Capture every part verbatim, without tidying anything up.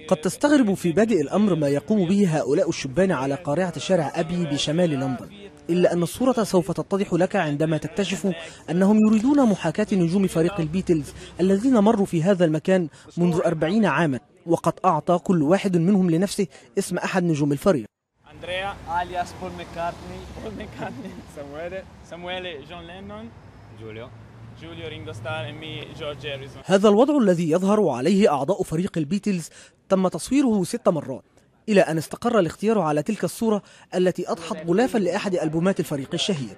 قد تستغرب في بادئ الأمر ما يقوم به هؤلاء الشبان على قارعة شارع أبي بشمال لندن، إلا أن الصورة سوف تتضح لك عندما تكتشف أنهم يريدون محاكاة نجوم فريق البيتلز الذين مروا في هذا المكان منذ أربعين عاما، وقد أعطى كل واحد منهم لنفسه اسم أحد نجوم الفريق. أندريا alias بول ماكارتني، بول ماكارتني، سامويل، سامويل، جون لينون، جوليو، جوليو رينغو ستار، إمي جورج هاريسون. هذا الوضع الذي يظهر عليه أعضاء فريق البيتلز تم تصويره ست مرات، إلى أن استقر الاختيار على تلك الصورة التي أضحت غلافا لأحد ألبومات الفريق الشهير.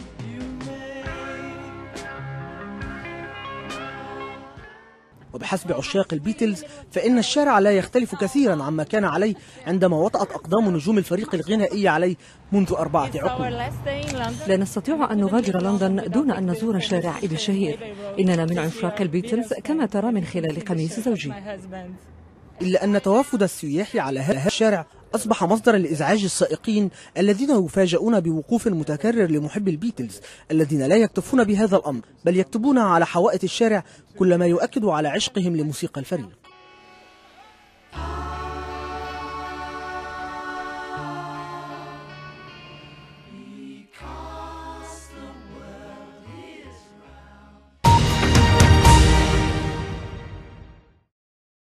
وبحسب عشاق البيتلز فإن الشارع لا يختلف كثيرا عما كان عليه عندما وطأت أقدام نجوم الفريق الغنائي عليه منذ أربعة عقود. لا نستطيع أن نغادر لندن دون أن نزور شارع إبي الشهير. إننا من عشاق البيتلز كما ترى من خلال قميص زوجي. إلا أن توافد السياح على هذا الشارع أصبح مصدرا لإزعاج السائقين الذين يفاجؤون بوقوف متكرر لمحبي البيتلز الذين لا يكتفون بهذا الأمر، بل يكتبون على حوائط الشارع كل ما يؤكد على عشقهم لموسيقى الفريق.